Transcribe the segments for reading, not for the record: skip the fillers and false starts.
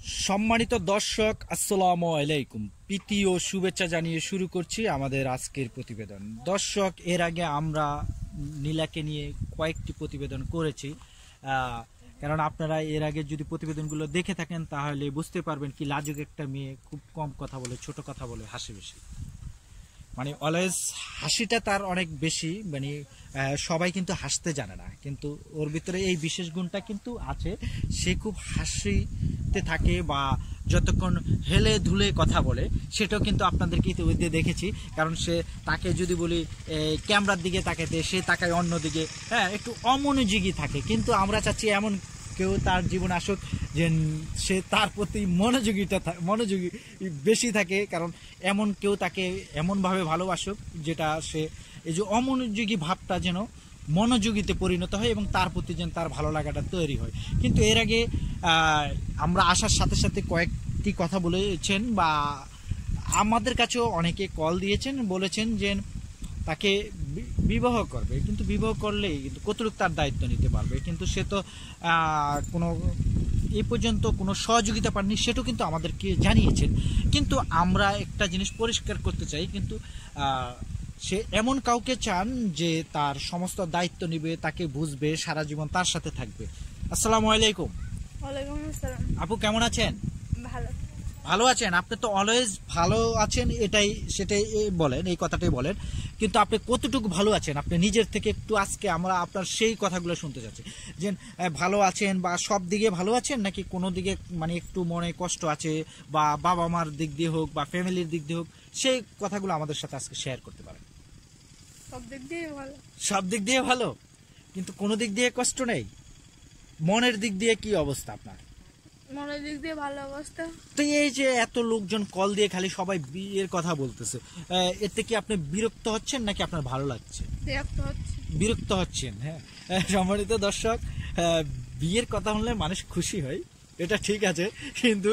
সম্মানিত দর্শক, আসসালামু আলাইকুম। প্রীতি ও শুভেচ্ছা জানিয়ে শুরু করছি আমাদের আজকের প্রতিবেদন। দর্শক, এর আগে আমরা নীলাকে নিয়ে কয়েকটি প্রতিবেদন করেছি, কারণ আপনারা এর আগে যদি প্রতিবেদনগুলো দেখে থাকেন তাহলে বুঝতে পারবেন কি লাজুক একটা মেয়ে, খুব কম কথা বলে, ছোট কথা বলে, হাসি বেশি, মানে অলওয়েজ হাসিটা তার অনেক বেশি, মানে সবাই কিন্তু হাসতে জানে না, কিন্তু ওর ভিতরে এই বিশেষ গুণটা কিন্তু আছে। সে খুব হাসিতে থাকে বা যতক্ষণ হেলে ধুলে কথা বলে, সেটাও কিন্তু আপনাদেরকে ইতিমধ্যে দেখেছি। কারণ সে তাকে যদি বলি ক্যামেরার দিকে তাকাতে, সে তাকায় অন্যদিকে, হ্যাঁ, একটু অমনোযোগী থাকে। কিন্তু আমরা চাচ্ছি এমন কেউ তার জীবন আসুক যে সে তার প্রতি মনোযোগী বেশি থাকে, কারণ এমন কেউ তাকে এমনভাবে ভালোবাসুক যেটা সে এই যে অমনোযোগী ভাবটা যেন মনোযোগীতে পরিণত হয় এবং তার প্রতি যেন তার ভালো লাগাটা তৈরি হয়। কিন্তু এর আগে আমরা আসার সাথে সাথে কয়েকটি কথা বলেছেন বা আমাদের কাছেও অনেকে কল দিয়েছেন, বলেছেন যে তাকে বিবাহ করবে, কিন্তু বিবাহ করলেই কিন্তু কতটুকু তার দায়িত্ব নিতে পারবে, কিন্তু সে তো কোনো এ পর্যন্ত কোনো সহযোগিতা পাননি, সেটাও কিন্তু আমাদেরকে জানিয়েছেন। কিন্তু আমরা একটা জিনিস পরিষ্কার করতে চাই, কিন্তু সে এমন কাউকে চান যে তার সমস্ত দায়িত্ব নিবে, তাকে বুঝবে, সারা জীবন তার সাথে থাকবে। আসসালামু আলাইকুম। ওয়ালাইকুম আসসালাম। আপু কেমন আছেন? ভালো। ভালো আছেন? আপনি তো অলওয়েজ ভালো আছেন, সেটাই বলেন, এই কথাটাই বলেন, কিন্তু আপনি কতটুকু ভালো আছেন আপনি নিজের থেকে একটু আজকে আমরা আপনার সেই কথাগুলো শুনতে চাচ্ছি, যে ভালো আছেন বা সব দিকে ভালো আছেন, নাকি কোনো দিকে মানে একটু মনে কষ্ট আছে, বা বাবা মার দিক দিয়ে হোক বা ফ্যামিলির দিক দিয়ে হোক, সেই কথাগুলো আমাদের সাথে আজকে শেয়ার করতে পারেন। সব দিক দিয়ে ভালো। সব দিক দিয়ে ভালো, কিন্তু কোনো দিক দিয়ে কষ্ট নেই? মনের দিক দিয়ে কি অবস্থা আপনার? মনের দিক দিয়ে ভালো অবস্থা। তো এই যে এত লোকজন কল দিয়ে খালি সবাই বিয়ের কথা বলতেছে, এতে কি আপনি বিরক্ত হচ্ছেন নাকি আপনার ভালো লাগছে? বিরক্ত হচ্ছেন। হ্যাঁ, সম্মানিত দর্শক, বিয়ের কথা বললে মানুষ খুশি হয়, এটা ঠিক আছে, কিন্তু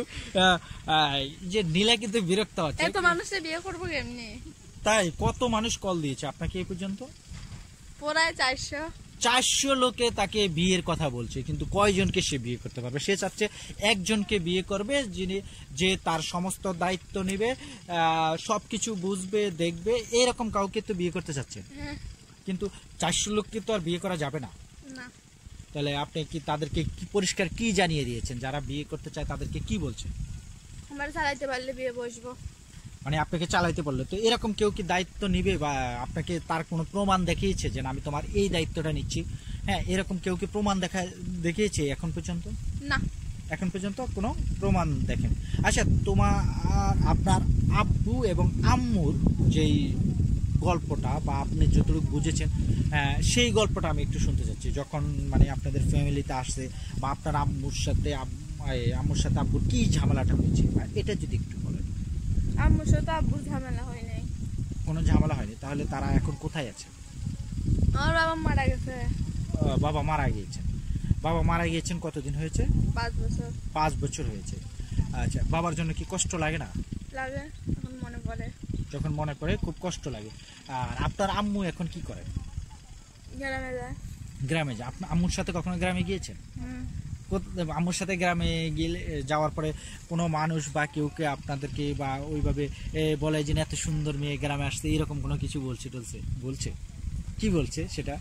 যে নীলা কিন্তু বিরক্ত হচ্ছে। এত মানুষে বিয়ে করবো কেমনি? তাই কত মানুষ কল দিয়েছে আপনাকে এই পর্যন্ত? প্রায় 400 লোকে তাকে বিয়ের কথা বলছে, কিন্তু কয়জনকে সে বিয়ে করতে পারবে? সে চাচ্ছে একজনকে বিয়ে করবে, যে তার সমস্ত দায়িত্ব নেবে, সবকিছু বুঝবে, দেখবে, এরকম কাউকে তো বিয়ে করতে চাচ্ছেন। কিন্তু 400 লোককে তো আর বিয়ে করা যাবে না। তাহলে আপনি কি তাদেরকে কি পরিষ্কার কি জানিয়ে দিয়েছেন? যারা বিয়ে করতে চায় তাদেরকে কি বলছেন? আমরা চালাইতে পারলে বিয়ে বসবো। মানে আপনাকে চালাইতে পারলে তো এরকম কেউ কি দায়িত্ব নিবে, বা আপনাকে তার কোনো প্রমাণ দেখিয়েছে যে আমি তোমার এই দায়িত্বটা নিচ্ছি? হ্যাঁ, এরকম কেউ কি প্রমাণ দেখিয়েছে এখন পর্যন্ত? না, এখন পর্যন্ত কোনো প্রমাণ দেখেন। আচ্ছা, আপনার আব্বু এবং আম্মুর যেই গল্পটা বা আপনি যতটুকু বুঝেছেন, সেই গল্পটা আমি একটু শুনতে চাচ্ছি। যখন মানে আপনাদের ফ্যামিলিতে আসছে বা আপনার আম্মুর সাথে আব্বুর কি ঝামেলাটা হয়েছে, এটা যদি একটু বলেন। আম্মুর সাথে আব্বুর ঝামেলা হয় নাই। কোনো ঝামেলা হয়নি? তাহলে তারা এখন কোথায় আছে? আমার বাবা মারা গেছে। বাবা মারা গিয়েছেন। বাবা মারা গিয়েছেন কতদিন হয়েছে? 5 বছর। 5 বছর হয়েছে। আচ্ছা, বাবার জন্য কি কষ্ট লাগে না? লাগে, যখন মনে পড়ে। যখন মনে পড়ে খুব কষ্ট লাগে। আর আপনার আম্মু এখন কি করে? গ্রামে যায়। গ্রামে যায়। আপনার আম্মুর সাথে কখনো গ্রামে গিয়েছেন? আম্মুর সাথে গ্রামে গেলে যাওয়ার পরে কোনো মানুষ বা কেউকে আপনাদেরকে বা ওইভাবে বলে যে এত সুন্দর মেয়ে গ্রামে আসছে, এরকম কোনো কিছু বলছে কি বলছে সেটা?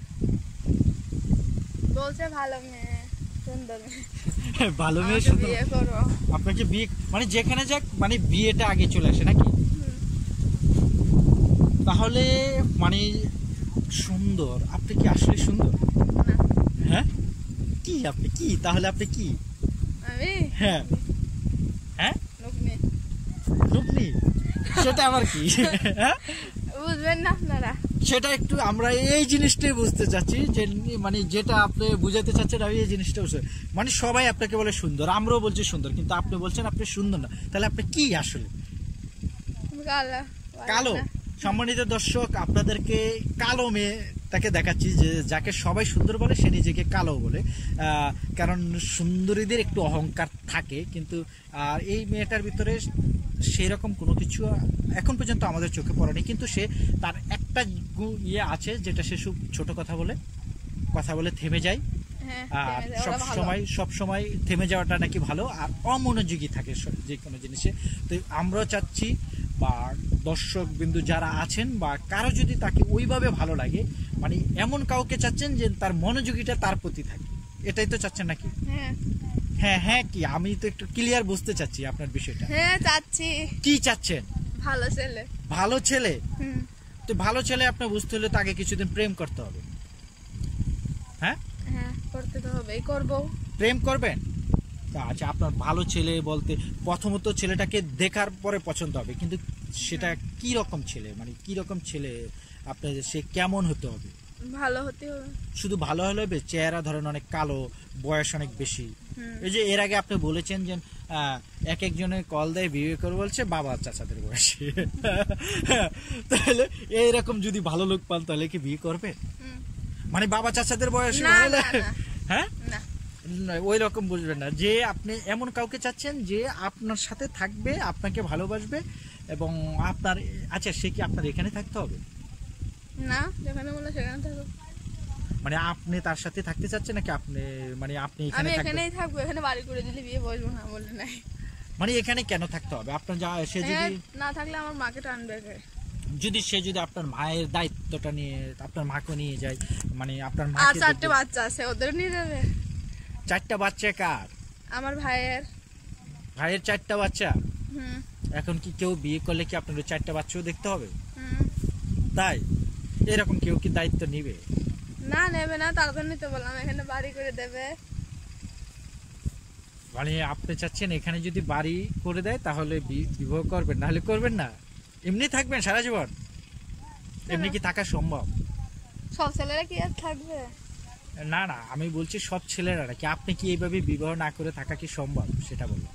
বলছে ভালো মেয়ে, সুন্দর মেয়ে, ভালো মেয়ে, সুন্দর। আপনাকে বিয়ে মানে যেখানে যাক মানে বিয়েটা আগে চলে আসে নাকি? তাহলে মানে সুন্দর, আপনি কি আসলে সুন্দর? হ্যাঁ, কি আপনি কি তাহলে আপনি কি? আমি হ্যাঁ হ্যাঁ রূপনি, সেটা আবার কি? বুঝবেন না আপনারা, সেটা একটু আমরা এই জিনিসটাই বুঝতে চাচ্ছি, যে মানে যেটা আপনি বুঝাতে চাচ্ছেন আমি এই জিনিসটা বুঝতে, মানে সবাই আপনাকে বলে সুন্দর, আমরাও বলছি সুন্দর, কিন্তু আপনি বলছেন আপনি সুন্দর না, তাহলে আপনি কি আসলে? কালো। সম্মানিত দর্শক, আপনাদেরকে কালো মেয়েটাকে দেখাচ্ছি, যে যাকে সবাই সুন্দর বলে সে নিজেকে কালো বলে, কারণ সুন্দরীদের একটু অহংকার থাকে, কিন্তু এই মেয়েটার ভিতরে সেই রকম কোনো কিছু এখন পর্যন্ত আমাদের চোখে পড়েনি, কিন্তু সে তার একটা ইয়ে আছে, যেটা সে ছোট কথা বলে থেমে যায়, হ্যাঁ, আর থেমে যায়, ওরা ভালো। সব সময় থেমে যাওয়াটা নাকি ভালো, আর অমনোযোগী থাকে যে কোনো জিনিসে। তো আমরাও চাচ্ছি বা দর্শক বিন্দু যারা আছেন বা কারো যদি তাকে ওইভাবে ভালো লাগে, মানে এমন কাউকে চাচ্ছেন যে তার মনোযোগীটা তার প্রতি থাকে, এটাই তো চাচ্ছেন নাকি? হ্যাঁ হ্যাঁ হ্যাঁ, কি আমি তো একটু ক্লিয়ার বুঝতে চাচ্ছি আপনার বিষয়টা। হ্যাঁ চাচ্ছি কি চাচ্ছেন? ভালো ছেলে। ভালো ছেলে। হুম, তো ভালো ছেলে আপনার বুঝতে হলে তাকে কিছুদিন প্রেম করতে হবে। হ্যাঁ, হ্যাঁ করতে তো হবেই, করবো। প্রেম করবেন। তা আচ্ছা, আপনার ভালো ছেলে বলতে প্রথমত ছেলেটাকে দেখার পরে পছন্দ হবে, কিন্তু সেটা কি রকম ছেলে, মানে কি রকম ছেলে আপনার, সে কেমন হতে হবে? ভালো হতে হবে। শুধু ভালো হলে হবে? চেহারা ধরেন অনেক কালো, বয়স অনেক বেশি। হুম, এই যে এর আগে আপনি বলেছেন যে এক একজনের কল দেয় বিয়ে করে, বলছে বাবা চাচাদের বয়সী। তাহলে এইরকম যদি ভালো লোক পান তাহলে কি বিয়ে করবে? হুম। মানে বাবা চাচাদের বয়সী না, হলে? না, না। হ্যাঁ, না, ওই রকম বুঝবেন না, যে আপনি এমন কাউকে চাচ্ছেন যে আপনার সাথে থাকবে, আপনাকে ভালোবাসবে এবং আপনার, আচ্ছা সে কি আপনার এখানে থাকতে হবে? না, যেখানে বলে সেখানে থাকো। মানে আপনি তার সাথে থাকতে চাচ্ছেন নাকি আপনি, মানে আপনি আমি এখানে থাকবেন? এখানেই থাকবো, এখানে বাড়ি করে দিলে বিয়ে বসবো না বলে নাই। মানে এখানে কেন থাকতে হবে আপনার? যা সে যদি না থাকলে আমার মাকে টানবে একে। সে যদি আপনার মায়ের দায়িত্বটা নিয়ে আপনার মাকে নিয়ে যায়, মানে আপনার আর মাকে 4টে দেখবে- বাচ্চা আছে, ওদের নিয়ে যাবে। 4টা বাচ্চা কার? আমার ভাইয়ের। ভাইয়ের 4টা বাচ্চা। হুম, এখন কি কেউ বিয়ে করলে কি আপনার 4টা বাচ্চাও দেখতে হবে? হুম। তাই এরকম কেউ কি দায়িত্ব নিবে? না নেবে না, তার জন্যই তো বললাম এখানে বাড়ি করে দেবে। মানে আপনি চাচ্ছেন এখানে যদি বাড়ি করে দেয় তাহলে বিবাহ করবেন, নাহলে করবেন না? এমনি থাকবেন সারা জীবন? এমনি কি থাকা সম্ভব? সব ছেলেরা কি আর থাকবে? না না, আমি বলছি সব ছেলেরা নাকি, আপনি কি এইভাবে বিবাহ না করে থাকা কি সম্ভব সেটা বলুন।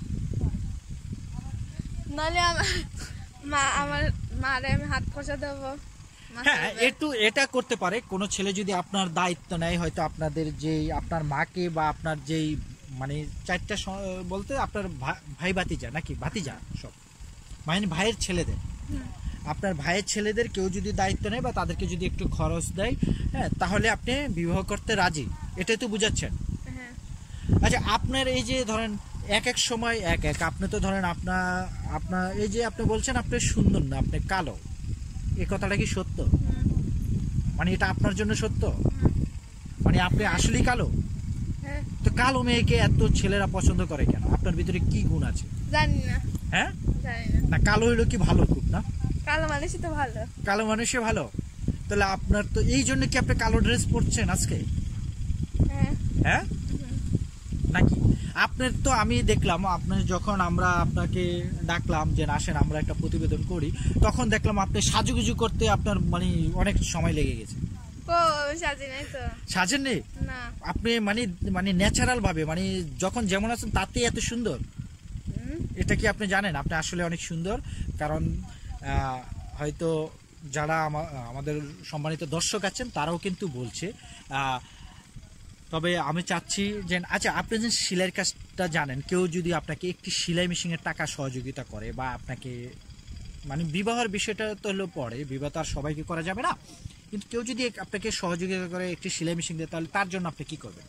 নাহলে আমার মারে আমি হাত খরচা দেবো। মা হ্যাঁ, চলবে। এটা করতে পারে কোনো ছেলে যদি আপনার দায়িত্ব নেয়, হয়তো আপনাদের যেই আপনার মাকে বা আপনার যেই মানে 4টা বলতে আপনার ভাই ভাতিজা নাকি ভাতিজা সব, মানে ভাইয়ের ছেলেদের, হুম, আপনার ভাইয়ের ছেলেদের কেউ যদি দায়িত্ব নেয় বা তাদেরকে যদি একটু খরচ দেয়, হ্যাঁ, তাহলে আপনি বিবাহ করতে রাজি, এটাই তো বুঝাচ্ছেন। হ্যাঁ, আচ্ছা, আপনার এই যে ধরেন এক এক সময় এক এক, আপনি তো ধরেন আপনার এই যে আপনি বলছেন আপনি সুন্দর না, আপনি কালো, এই কথাটা কি সত্য? হুম, মানে এটা আপনার জন্য সত্য? হুম, মানে আপনি আসলেই কালো? হ্যাঁ। তো কালো মেয়েকে এত ছেলেরা পছন্দ করে কেন? আপনার ভিতরে কি গুণ আছে? জানি না, হ্যাঁ, জানি না। না কালো হইলো কি ভালো খুব না? কালো মানুষই তো ভালো। কালো মানুষে ভালো? তাহলে আপনার তো এই জন্য কি আপনি কালো ড্রেস পরছেন আজকে? হ্যাঁ, হ্যাঁ, হুম, নাকি আপনার তো আমি দেখলাম আপনার যখন আমরা আপনাকে ডাকলাম যে আসেন আমরা একটা প্রতিবেদন করি, তখন দেখলাম আপনি সাজুগুজু করতে আপনার মানে অনেক সময় লেগে গেছে। ও আমি সাজি নাই তো। সাজেন নেই না। আপনি, মানে মানে ন্যাচারাল ভাবে, মানে যখন যেমন আছেন তাতে এত সুন্দর। হুম, এটা কি আপনি জানেন আপনি আসলে অনেক সুন্দর? কারণ হয়তো যারা আমাদের সম্মানিত দর্শক আছেন তারাও কিন্তু বলছে। তবে আমি চাচ্ছি যে, আচ্ছা আপনি যে সেলাইয়ের কাজটা জানেন, কেউ যদি আপনাকে একটি সেলাই মেশিনের টাকা সহযোগিতা করে বা আপনাকে, মানে বিবাহের বিষয়টা তো হলো পরে, বিবাহ তো আর সবাইকে করা যাবে না, কিন্তু কেউ যদি আপনাকে সহযোগিতা করে একটি সেলাই মেশিন দেয়, তাহলে তার জন্য আপনি কি করবেন?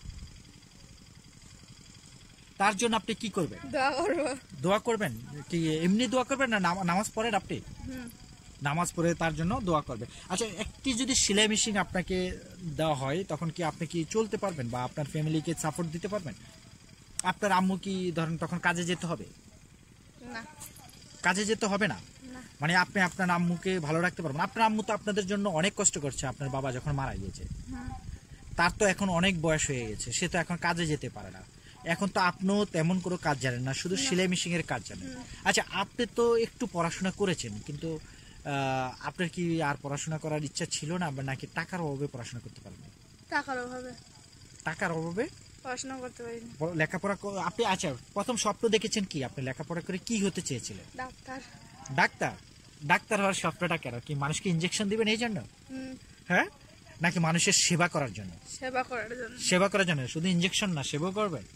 তার জন্য আপনি কি করবেন? দোয়া করবো। দোয়া করবেন? কি এমনি দোয়া করবেন না নামাজ পড়েন আপনি? হুম, নামাজ পড়ে তার জন্য দোয়া করবেন। আচ্ছা, একটি যদি সেলাই মেশিন আপনাকে দেওয়া হয় তখন কি আপনি কি চলতে পারবেন বা আপনার ফ্যামিলিকে সাপোর্ট দিতে পারবেন? আপনার আম্মু কি ধরেন তখন কাজে যেতে হবে? না, কাজে যেতে হবে না? না। মানে আপনি আপনার আম্মুকে ভালো রাখতে পারবেন? আপনার আম্মু তো আপনাদের জন্য অনেক কষ্ট করছে, আপনার বাবা যখন মারা গিয়েছে, হুম, তার তো এখন অনেক বয়স হয়ে গেছে, সে তো এখন কাজে যেতে পারে না। এখন তো আপনিও তেমন কোনো কাজ জানেন না, শুধু সেলাই মেশিনের কাজ জানেন। আচ্ছা, আপনি তো একটু পড়াশোনা করেছেন, কিন্তু আপনার কি আর পড়াশোনা করার ইচ্ছা ছিল না, বা নাকি টাকার অভাবে পড়াশোনা করতে পারেন? টাকার অভাবে টাকার অভাবে পড়াশোনা করতে পারিনি। লেখাপড়া আপনি, আচ্ছা প্রথম স্বপ্ন দেখেছেন কি? আপনি লেখাপড়া করে কি হতে চেয়েছিলেন? ডাক্তার। ডাক্তার? ডাক্তার হওয়ার স্বপ্নটা কেন? কি মানুষকে ইনজেকশন দিবেন এই জন্য? হুম, হ্যাঁ, নাকি মানুষের সেবা করার জন্য? সেবা করার জন্য। সেবা করার জন্য, শুধু ইনজেকশন না, সেবা করবেন?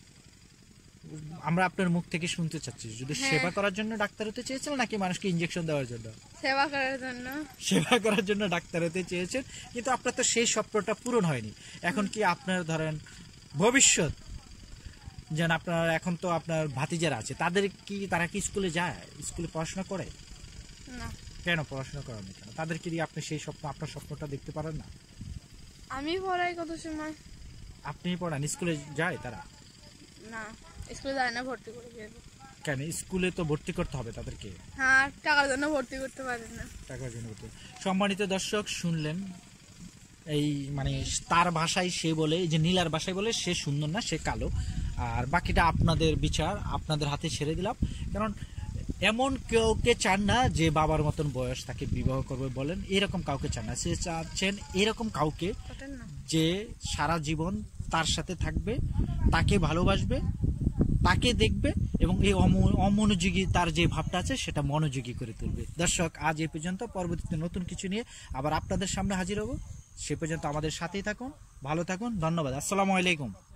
আমরা আপনার মুখ থেকে শুনতে চাচ্ছি, যদি হ্যাঁ। সেবা করার জন্য ডাক্তার হতে চেয়েছেন নাকি মানুষকে ইনজেকশন দেওয়ার জন্য? সেবা করার জন্য। সেবা করার জন্য ডাক্তার হতে চেয়েছেন, কিন্তু আপনার তো সেই স্বপ্নটা পূরণ হয়নি। এখন কি আপনার ধরেন ভবিষ্যৎ যেন আপনার এখন তো আপনার ভাতিজারা আছে তারা কি স্কুলে যায়, স্কুলে পড়াশোনা করে? না, কেন পড়াশোনা করেন না কেন? তাদেরকে দিয়ে আপনি সেই স্বপ্ন, আপনার স্বপ্নটা দেখতে পারেন না? আমি পড়াই কত সময়। আপনি পড়ান, স্কুলে যায় তারা? না, স্কুলে যায় না, ভর্তি করে দেবো। কেন? স্কুলে তো ভর্তি করতে হবে তাদেরকে। হ্যাঁ, টাকার জন্য ভর্তি করতে পারি না। টাকার জন্য ভর্তি। সম্মানিত দর্শক শুনলেন, এই মানে তার ভাষায় সে বলে, যে নীলার ভাষায় বলে সে সুন্দর না, সে কালো। আর বাকিটা আপনাদের বিচার, আপনাদের হাতে ছেড়ে দিলাম। কারণ এমন কাউকে চান না যে বাবার মতন বয়স তাকে বিবাহ করবে, বলেন এরকম কাউকে চান না। সে চাচ্ছেন এরকম কাউকে ওঠেন না। যে সারা জীবন তার সাথে থাকবে, তাকে ভালোবাসবে, তাকে দেখবে এবং এই অমনোযোগী তার যে ভাবটা আছে সেটা মনোযোগী করে তুলবে। দর্শক আজ এই পর্যন্ত, পরবর্তীতে নতুন কিছু নিয়ে আবার আপনাদের সামনে হাজির হব। সে পর্যন্ত আমাদের সাথেই থাকুন, ভালো থাকুন, ধন্যবাদ, আসসালামু আলাইকুম।